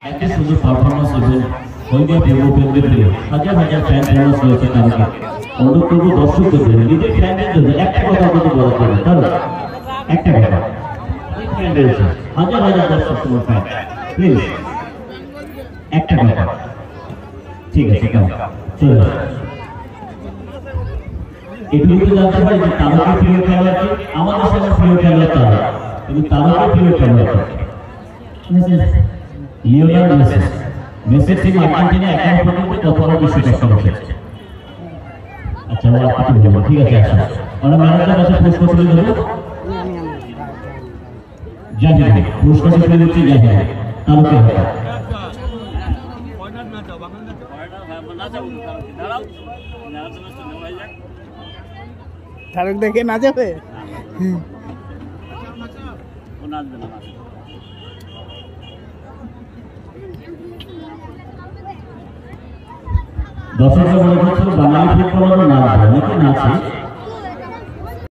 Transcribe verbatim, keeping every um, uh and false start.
এত সুন্দর পারফরমেন্স এবং সঙ্গে প্রেমপ্রেমদের প্রিয় হাজার হাজার ফ্যান ফেমাস হয়েছে তারকে অনুরোধ করবো দর্শকদের নিজের ফ্যানদের জন্য একটা কথা কিন্তু বলা যাবে তাহলে একটা কথা ফ্যান রয়েছে হাজার হাজার দর্শক তোমার ফ্যান প্লিজ একটা কথা ঠিক আছে কেমন চলে এটুকু জানতে পারি যে তারকে প্রিয় খেলোয়াড় কি আমাদের সঙ্গে প্রিয় খেলোয়াড় তারা কিন্তু তারকে প্রিয় খেলোয়াড় লিওনার্ডো মেসি মেসির টিম আর্জেন্টিনা এখন পর্যন্ত কতবার বিশ্বকাপ খেলেছে আচ্ছা ও আপনি বলুন ঠিক আছে আসুন আমরা ম্যানেজার কাছে পুরস্কার তুলে দেব জানি পুরস্কার তুলে দিচ্ছি জানি তারকে হবে তারক দেখে না যাবে দর্শকরা বলে হচ্ছিল বাঙালি ফুটবলারও নাচবে অনেকে নাচে